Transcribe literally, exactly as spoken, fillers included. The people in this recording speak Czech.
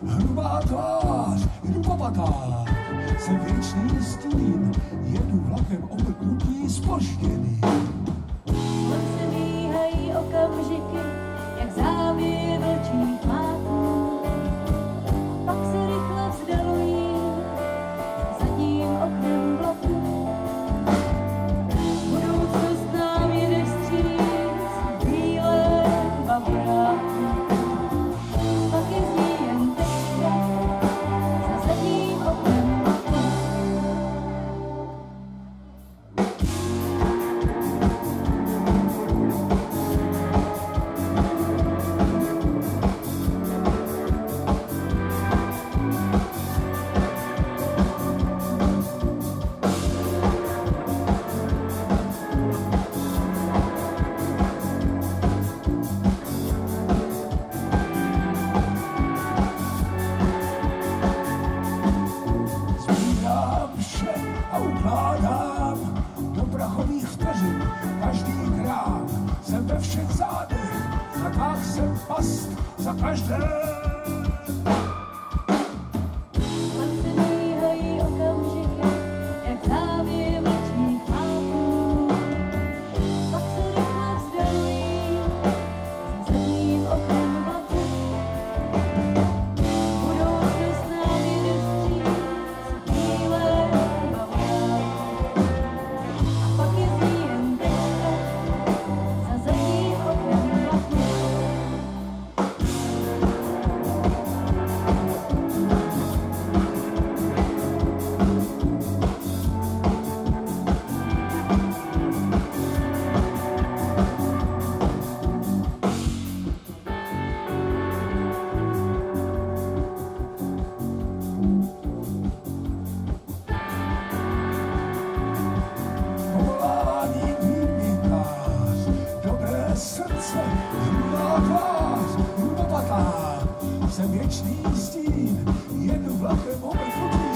hrubá tvář, jdu popatá. Jsem věčný stín, jedu vlakem omrknutí zpožděný. On se míhají okamžiky, jak závěr vlčích máků. Pak se rychle vzdalují za zadním oknem vlaku. Budoucnost nám jede vstříc v bílém bavoráku. Pak jezdí jen tečka za zadním oknem vlaku. A ukládám do prachových vteřin každý krám. Jsem ve všech zádech, zatáhl jsem past za každé. Pak se míhají okamžiky, jak závěr vlčích máků. Pak se rychle vzdalují za zadním oknem vlaku. Budoucnost nám jede vstříc v bílém bavoráku. A pak jezdí jen tečka za zadním oknem vlaku. Povolání výmykář, dobré srdce, hrubá tvář, jdu popatá. Jsem věčný stín, jedu vlakem omrknutí